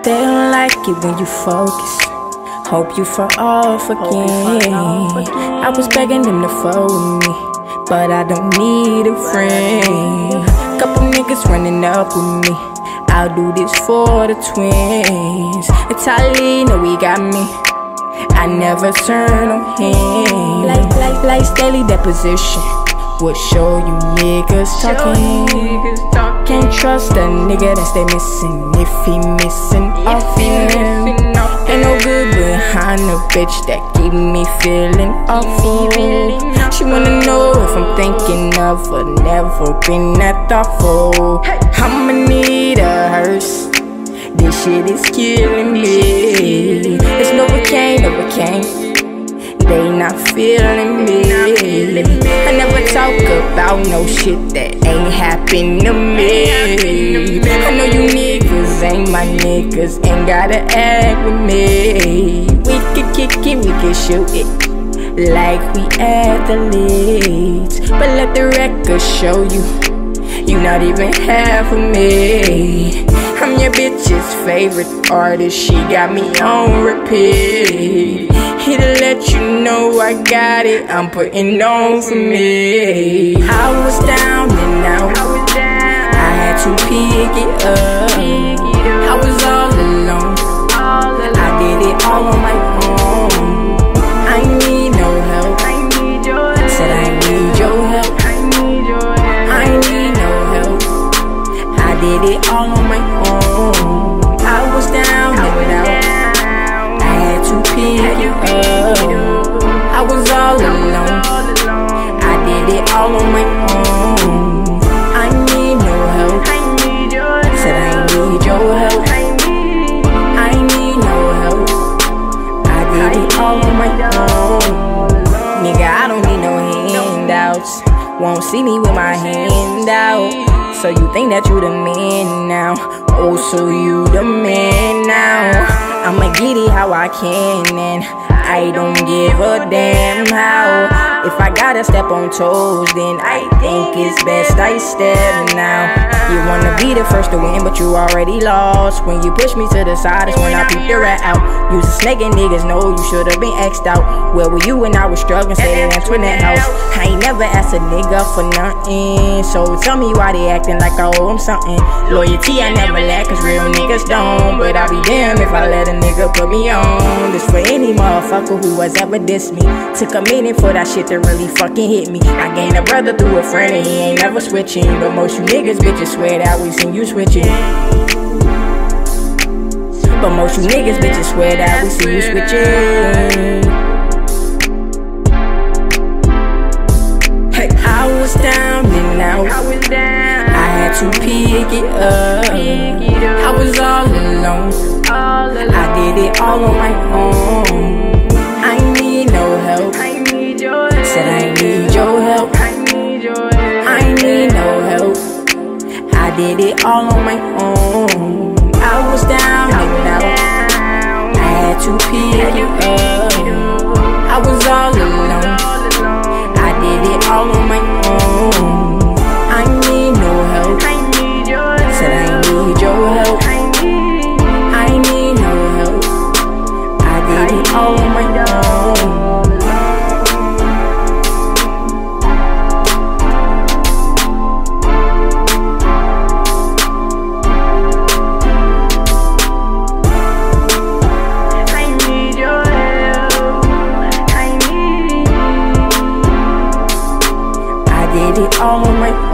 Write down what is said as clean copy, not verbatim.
They don't like it when you focus. Hope you fall off again. I was begging them to fuck with me, but I don't need a friend. Couple niggas running up with me. I'll do this for the twins. Entirely know we got me. I never turn on him. Like daily deposition would show you niggas talking. Can't trust a nigga that stay missing if he missing often. Ain't no good behind a bitch that keep me feeling awful. She wanna know if I'm thinking of her, never been that thoughtful. I'ma need a hearse. This shit is killing me. It's Novocaine. They not feeling me. I never talk about no shit that ain't happened to me. I know you niggas ain't my niggas, ain't gotta act with me. We could kick it, we could shoot it like we athletes, but let the record show you, you not even half of me. I'm your bitch's favorite artist, she got me on repeat. Here to let you know I got it, I'm putting on for me. I was down and out, I had to pick it up. I was all alone, I did it all on my own. I need no help, said I need your help. I need no help, I did it all on my own. I was down and out, I had to pick it up. I was all alone, I did it all on my own. I need no help, said I need your help. I need no help, I did it all on my own. Nigga, I don't need no handouts. Won't see me with my hand out. So you think that you the man now? Oh, so you the man now? I'ma get it how I can, and I don't give a damn how. If I gotta step on toes, then I think it's best I step now. You wanna be the first to win, but you already lost. When you push me to the side, it's when I peep the rat out. Use a snake and niggas know you should've been X'd out. Where were you when I was struggling, staying in Antoinette house? I ain't never asked a nigga for nothing, so tell me why they acting like I owe them something. Loyalty I never lack, cause real niggas don't. But I be damned if I let a nigga put me on. This for any motherfucker who has ever dissed me. Took a minute for that shit to really fucking hit me. I gained a brother through a friend and he ain't never switching. But most you niggas bitches swear that we seen you switching. But most you niggas bitches swear that we seen you switching. Hey, I was down and out, I had to pick it up. I was all alone, I did it all on my own. I need no help, said I need your help. I need no help, I did it all on my own. I was down and out, I had to pick it up. I was all alone, I did it all on my own. I need no help, said I need your help. I need no help, I did it all on my own. I did it all on my own.